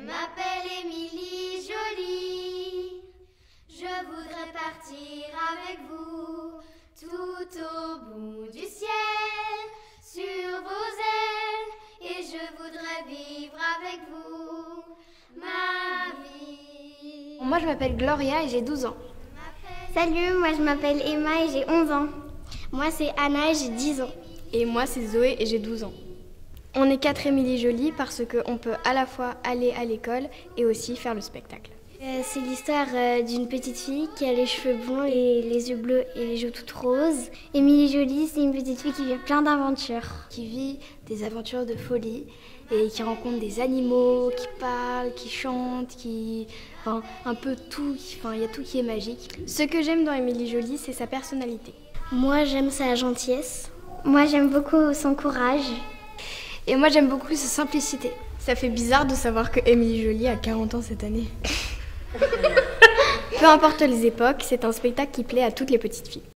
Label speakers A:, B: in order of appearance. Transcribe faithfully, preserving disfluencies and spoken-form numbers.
A: m'appelle Émilie Jolie. Je voudrais partir avec vous tout au bout du ciel, sur vos ailes, et je voudrais vivre avec vous ma vie.
B: Moi je m'appelle Gloria et j'ai douze ans.
C: Salut, moi je m'appelle Emma et j'ai onze ans. Moi c'est Anna et j'ai dix ans.
B: Et moi c'est Zoé et j'ai douze ans. On est quatre Émilie Jolie parce qu'on peut à la fois aller à l'école et aussi faire le spectacle.
C: Euh, c'est l'histoire euh, d'une petite fille qui a les cheveux blonds et les yeux bleus et les joues toutes roses. Émilie Jolie, c'est une petite fille qui vit plein d'aventures.
B: Qui vit des aventures de folie et qui rencontre des animaux, qui parlent, qui chantent, qui... Enfin, un peu tout, enfin, il y a tout qui est magique. Ce que j'aime dans Émilie Jolie, c'est sa personnalité.
C: Moi j'aime sa gentillesse. Moi j'aime beaucoup son courage.
B: Et moi j'aime beaucoup sa simplicité. Ça fait bizarre de savoir que Émilie Jolie a quarante ans cette année. Peu importe les époques, c'est un spectacle qui plaît à toutes les petites filles.